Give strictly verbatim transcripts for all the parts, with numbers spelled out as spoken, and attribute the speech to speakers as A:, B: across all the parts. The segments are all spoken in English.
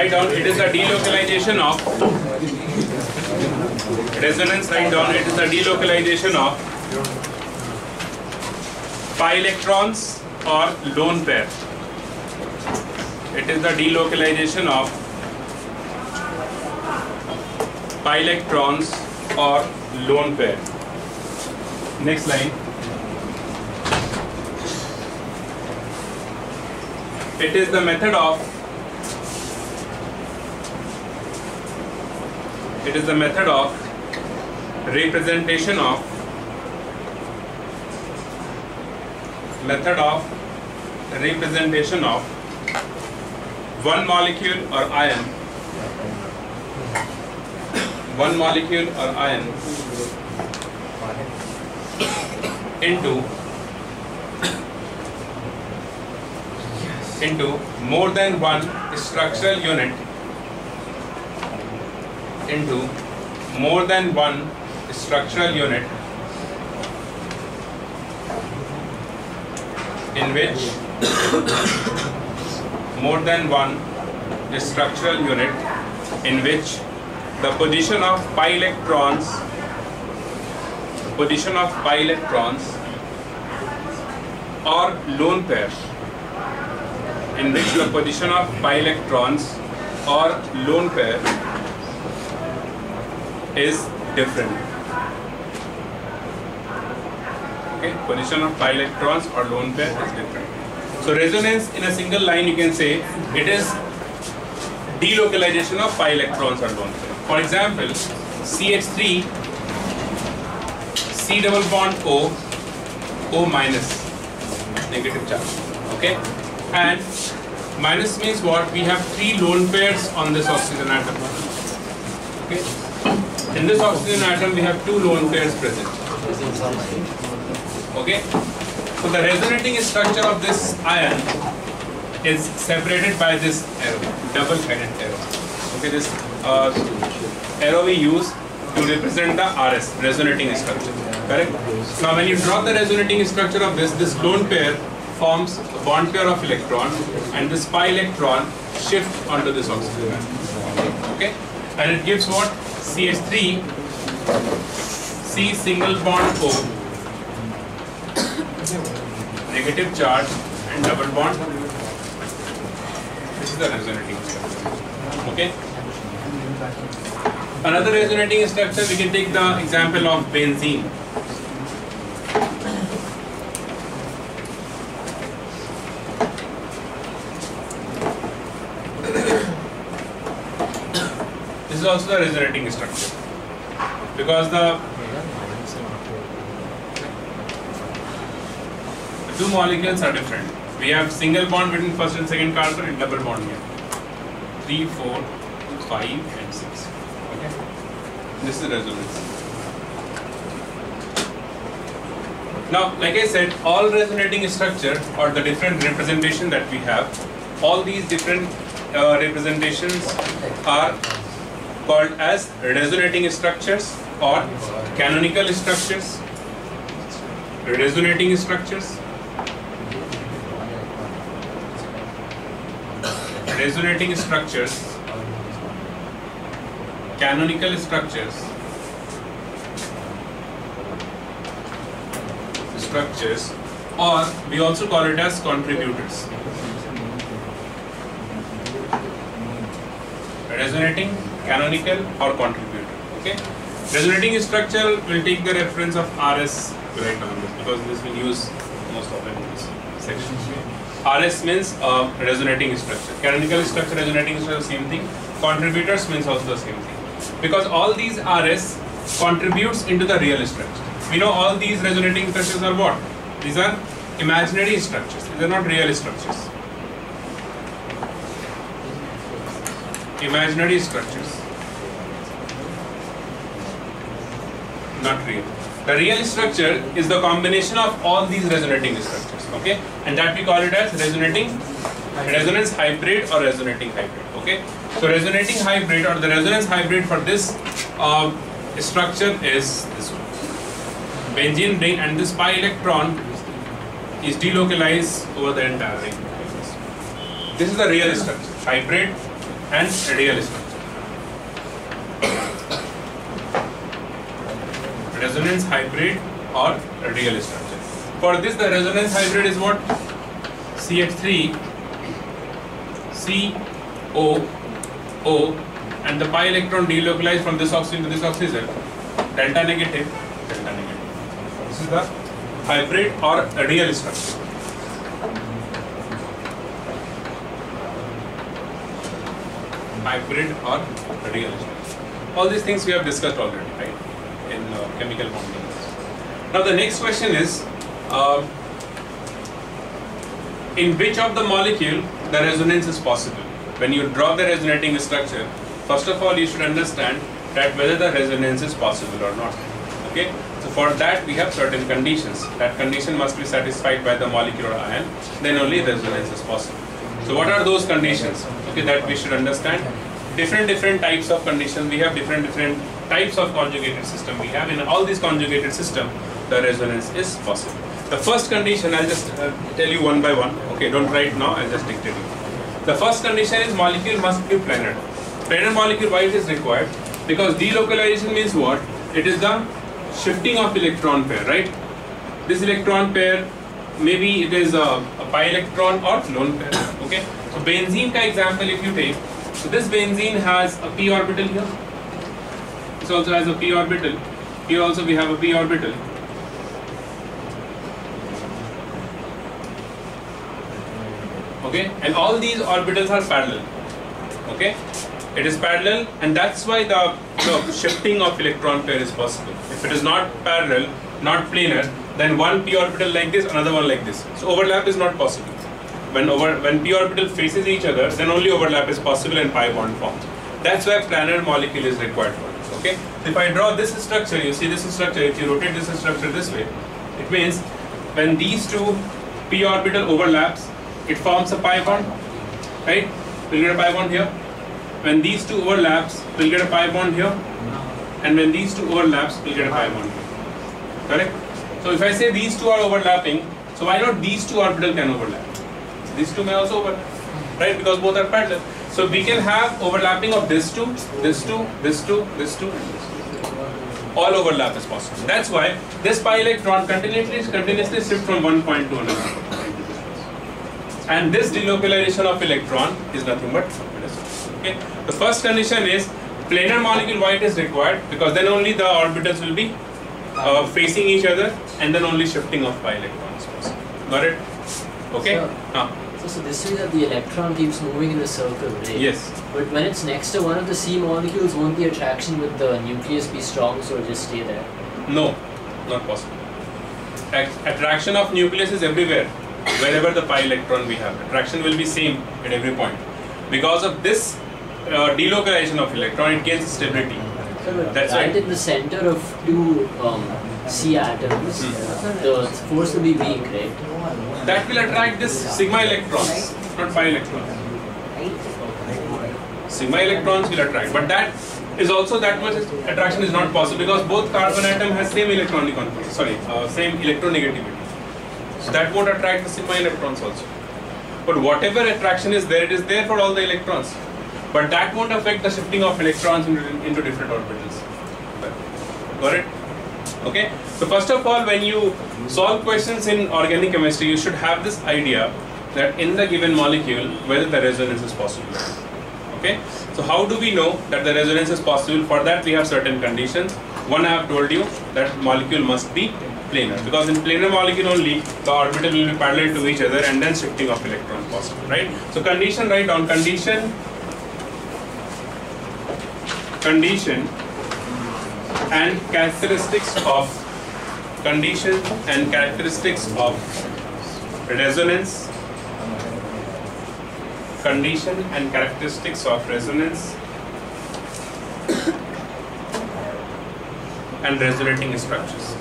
A: write down, it is the delocalization of resonance, write down, it is the delocalization of pi electrons or lone pair. It is the delocalization of pi electrons or lone pair. Next line. It is the method of it is the method of representation of method of representation of one molecule or ion one molecule or ion into into more than one structural unit into more than one structural unit in which more than one structural unit in which the position of pi electrons position of pi electrons or lone pair in which the position of pi electrons or lone pair is different. Okay, position of pi electrons or lone pair is different. So resonance in a single line, you can say it is delocalization of pi electrons or lone pair. For example, C H three, C double bond O, O minus, negative charge. Okay, and minus means what? We have three lone pairs on this oxygen atom. Okay, in this oxygen atom we have two lone pairs present. Okay, so the resonating structure of this ion is separated by this arrow, double-headed arrow. Okay, this uh, arrow we use to represent the R S, resonating structure. Correct? Now, when you draw the resonating structure of this, this lone pair forms a bond pair of electron, and this pi electron shifts onto this oxygen atom. Okay, and it gives what? C H three, C single bond O, negative charge and double bond. This is the resonating structure. Okay. Another resonating structure, we can take the example of benzene. This is also the resonating structure because the two molecules are different. We have single bond between first and second carbon and double bond here. three, four, five and six. Okay. This is resonance. Now, like I said, all resonating structure or the different representation that we have, all these different uh, representations are called as resonating structures or canonical structures, resonating structures, resonating structures, canonical structures, structures, or we also call it as contributors. Resonating, canonical, or contributor. Okay. Resonating structure will take the reference of R S right on this because this will use most of it in this section. R S means uh, resonating structure. Canonical structure, resonating structure, same thing. Contributors means also the same thing. Because all these R S contributes into the real structure. We know all these resonating structures are what? These are imaginary structures. These are not real structures. Imaginary structures. Not real. The real structure is the combination of all these resonating structures. Okay, and that we call it as resonating, resonance hybrid or resonating hybrid. Okay, so resonating hybrid or the resonance hybrid for this uh, structure is this one. Benzene ring, and this pi electron is delocalized over the entire ring. This is the real structure. Hybrid and radial structure. Resonance hybrid or radial structure. For this, the resonance hybrid is what? C H three, C O O, and the pi electron delocalized from this oxygen to this oxygen, delta negative, delta negative. This is the hybrid or radial structure. Hybrid or radial structure. All these things we have discussed already, right? In uh, chemical bonding. Now the next question is, uh, in which of the molecule the resonance is possible? When you draw the resonating structure, first of all you should understand that whether the resonance is possible or not. Okay? So for that we have certain conditions. That condition must be satisfied by the molecule or ion, then only resonance is possible. So what are those conditions? Okay, that we should understand. Different different types of conditions. We have different different types of conjugated system. We have in all these conjugated system, the resonance is possible. The first condition, I'll just uh, tell you one by one. Okay, don't write now, I'll just dictate you. The first condition is molecule must be planar. Planar molecule, why it is required? Because delocalization means what? It is the shifting of electron pair, right? This electron pair, maybe it is a, a pi electron or lone pair. Okay, so benzene ka example if you take, so this benzene has a p orbital here. This also has a p orbital. Here also we have a p orbital. Okay, and all these orbitals are parallel. Okay, it is parallel, and that's why the, the shifting of electron pair is possible. If it is not parallel, not planar, then one p orbital like this, another one like this. So overlap is not possible. When over when p orbital faces each other, then only overlap is possible and pi bond forms. That's why planar molecule is required for this. Okay. So if I draw this structure, you see this structure. If you rotate this structure this way, it means when these two p orbital overlaps, it forms a pi bond, right? We'll get a pi bond here. When these two overlaps, we'll get a pi bond here, and when these two overlaps, we'll get a pi bond here. Correct? So if I say these two are overlapping, so why not these two orbital can overlap? These two may also overlap, right? Because both are parallel. So we can have overlapping of this two, this two, this two, this two, and this two. All overlap is possible. That's why this pi electron continuously continuously shift from one point to another. And this delocalization of electron is nothing but okay. The first condition is planar molecule. Why it is required? Because then only the orbitals will be uh, facing each other, and then only shifting of pi electrons possible. Got it? Okay.
B: So,
A: ah.
B: so, so this is that the electron keeps moving in the circle, right?
A: Yes.
B: But when it's next to one of the C molecules, won't the attraction with the nucleus be strong, so it'll just stay there?
A: No, not possible. Attraction of nucleus is everywhere. Wherever the pi electron we have, attraction will be same at every point. Because of this uh, delocalization of electron, it gains stability.
B: So
A: That's
B: right
A: right.
B: in the center of two um, C atoms,
A: Hmm.
B: the force will be weak, right?
A: That will attract this sigma electrons, not pi electrons. Sigma electrons will attract, but that is also that much attraction is not possible because both carbon atom has same electronic configuration. Sorry, uh, same electronegativity. So that won't attract the sigma electrons also. But whatever attraction is there, it is there for all the electrons. But that won't affect the shifting of electrons into, into different orbitals. Got it? Okay. So first of all, when you solve questions in organic chemistry, you should have this idea that in the given molecule, whether the resonance is possible. Okay. So how do we know that the resonance is possible? For that, we have certain conditions. One, I have told you that molecule must be planar, because in planar molecule only the orbital will be parallel to each other and then shifting of electron possible, right? So condition, write down condition, condition and characteristics of condition and characteristics of resonance, condition and characteristics of resonance and resonating structures.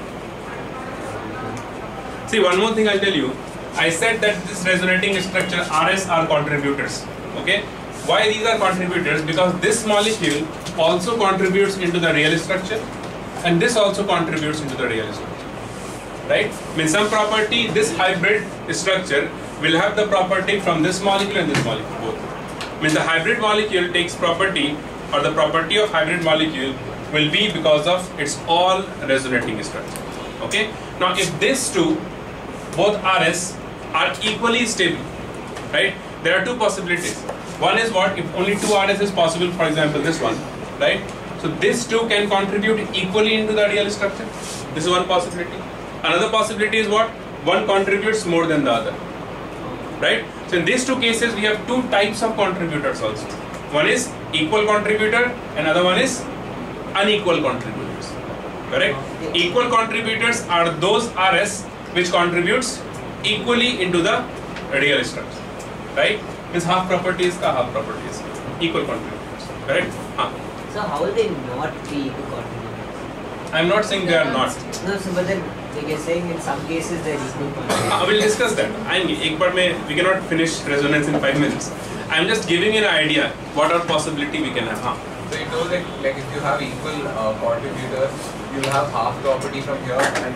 A: See, one more thing I'll tell you. I said that this resonating structure R S are contributors. Okay? Why these are contributors? Because this molecule also contributes into the real structure and this also contributes into the real structure. Right? I mean, some property, this hybrid structure will have the property from this molecule and this molecule both. Means the hybrid molecule takes property, or the property of hybrid molecule will be because of its all resonating structure. Okay. Now, if these two, both R S, are equally stable, right? There are two possibilities. One is what? If only two R S is possible, for example, this one, right? So these two can contribute equally into the ideal structure. This is one possibility. Another possibility is what? One contributes more than the other, right? So in these two cases, we have two types of contributors also. One is equal contributor, another one is unequal contributors, correct? Equal contributors are those R S which contributes equally into the real structure, right? Means half properties ka half properties, equal contributors, correct? Huh.
C: So how will they not be equal contributors?
A: I am not saying they are not.
C: No, so but then like you're saying in some cases they're equal contributors.
A: I will discuss that. I mean, we cannot finish resonance in five minutes. I am just giving you an idea what are possibility we can have. Huh?
D: So you told that like if you have equal uh, contributors, you will have half property from here and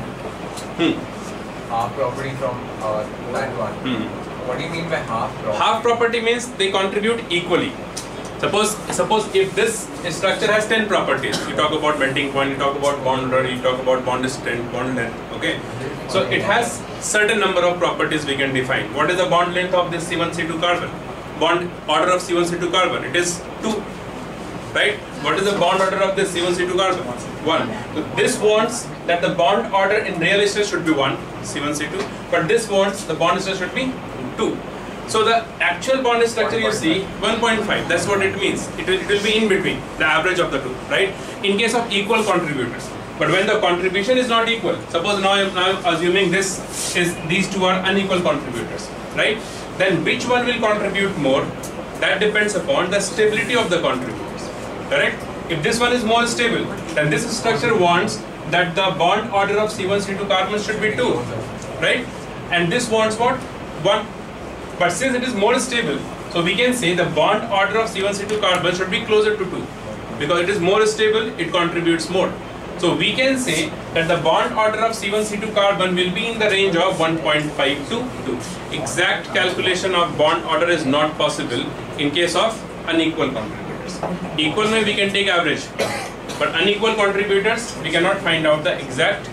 A: Hmm.
D: half property from uh, that one.
A: Hmm.
D: What do you mean by half property?
A: Half property means they contribute equally. Suppose suppose if this structure has ten properties, you talk about melting point, you talk about bond order, you talk about bond strength, bond length, okay? So it has certain number of properties we can define. What is the bond length of this C one C two carbon? Bond order of C one C two carbon, it is two, right? What is the bond order of this C one C two carbon? one. So this wants that the bond order in real estate should be one, C one C two, but this wants the bond structure should be two. So the actual bond structure you see one point five, that's what it means. It will, it will be in between, the average of the two, right? In case of equal contributors. But when the contribution is not equal, suppose now I'm now assuming this is, these two are unequal contributors, right? Then which one will contribute more? That depends upon the stability of the contributors, correct? If this one is more stable, then this structure wants that the bond order of C one C two carbon should be two, right? And this wants what? one. But since it is more stable, so we can say the bond order of C one C two carbon should be closer to two. Because it is more stable, it contributes more. So we can say that the bond order of C one C two carbon will be in the range of one point five to two. Exact calculation of bond order is not possible in case of unequal contributors. Equal may we can take average, but unequal contributors we cannot find out the exact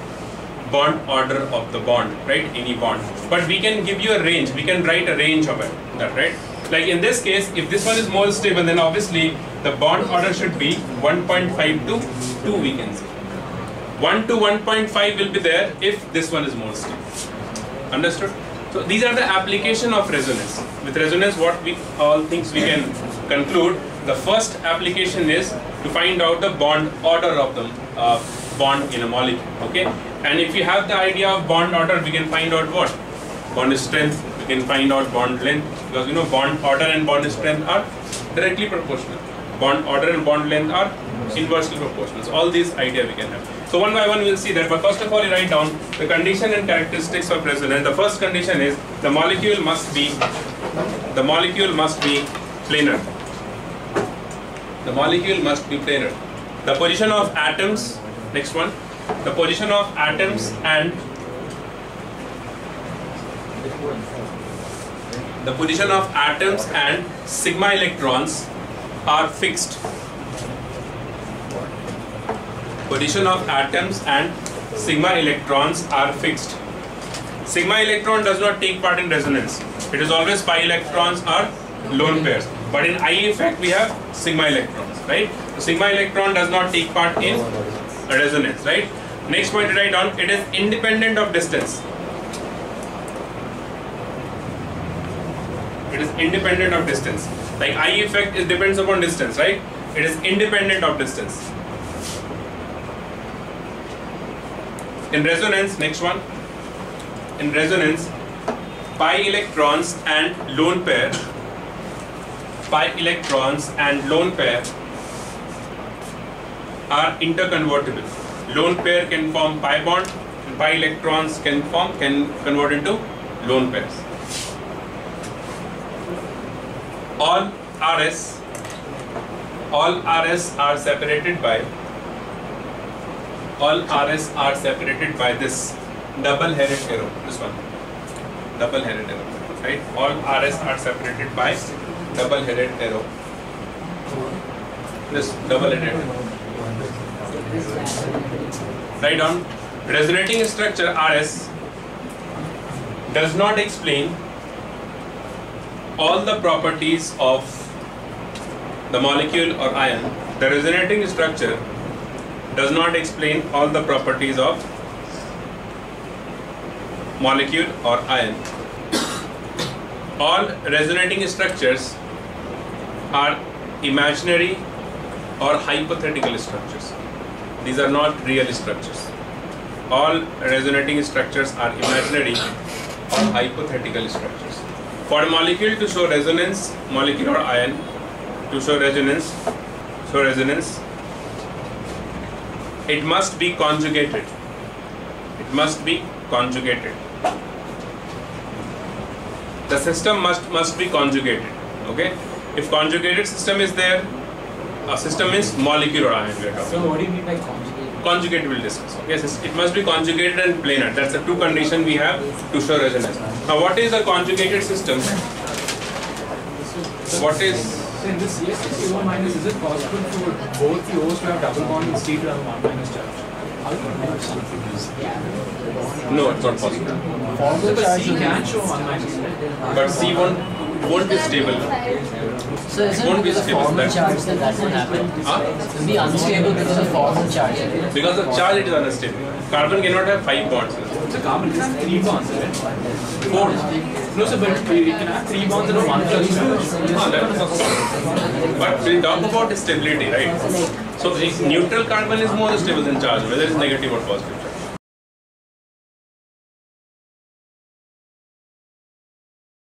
A: bond order of the bond, right? Any bond. But we can give you a range, we can write a range of it, that right? Like in this case, if this one is more stable, then obviously the bond order should be one point five to two, we can say. one to one point five will be there if this one is more stable. Understood? So these are the application of resonance. With resonance, what we all things we can conclude. The first application is to find out the bond order of the uh, bond in a molecule. Okay, and if you have the idea of bond order, we can find out what bond strength. We can find out bond length, because you know bond order and bond strength are directly proportional. Bond order and bond length are inversely proportional. So all these idea we can have. So one by one we'll see that. But first of all, you write down the condition and characteristics of resonance. The first condition is the molecule must be the molecule must be planar. The molecule must be planar. The position of atoms. Next one. The position of atoms and the position of atoms and sigma electrons are fixed. Position of atoms and sigma electrons are fixed. Sigma electron does not take part in resonance. It is always pi electrons or lone pairs. But in I effect we have sigma electrons, right? So sigma electron does not take part in resonance, right? Next point to write down, it is independent of distance. It is independent of distance. Like I effect is depends upon distance, right? It is independent of distance. In resonance, next one. In resonance, pi electrons and lone pair, pi electrons and lone pair are interconvertible. Lone pair can form pi bond, and pi electrons can form can convert into lone pairs. All R S, all R S are separated by all R S are separated by this double-headed arrow. This one, double-headed arrow, right? All R S are separated by double-headed arrow. This double-headed. Write down. Resonating structure R S does not explain all the properties of the molecule or ion. The resonating structure does not explain all the properties of molecule or ion. All resonating structures are imaginary or hypothetical structures. These are not real structures. All resonating structures are imaginary or hypothetical structures. For a molecule to show resonance, molecule or ion to show resonance, show resonance, it must be conjugated. It must be conjugated. The system must must be conjugated. Okay. If conjugated system is there, a system means molecule or ion. We are talking.
C: So what do you mean by conjugate?
A: Conjugate we'll discuss. Okay, so it must be conjugated and planar. That's the two conditions we have to show resonance. Now, what is a conjugated system? What is?
E: So in this C S C O minus, is it possible for both the O's to have double bond and C to have one minus charge? How do you manage something?
A: No, it's not possible.
E: So the C can show one minus, right?
A: But C won't won't be stable.
B: So is it
A: Won't be
B: because of
A: stable,
B: formal
A: that-
B: charge that that will happen?
A: Huh?
B: It will be unstable because of formal charge.
A: Because of charge, it is unstable. Carbon cannot have five bonds.
E: So carbon can have three bonds, right?
A: Four.
E: No, sir, but we can have three bonds and a one plus two.
A: Ah, that is possible. But we talk about stability, right? So the neutral carbon is more stable than charge, whether it's negative or positive.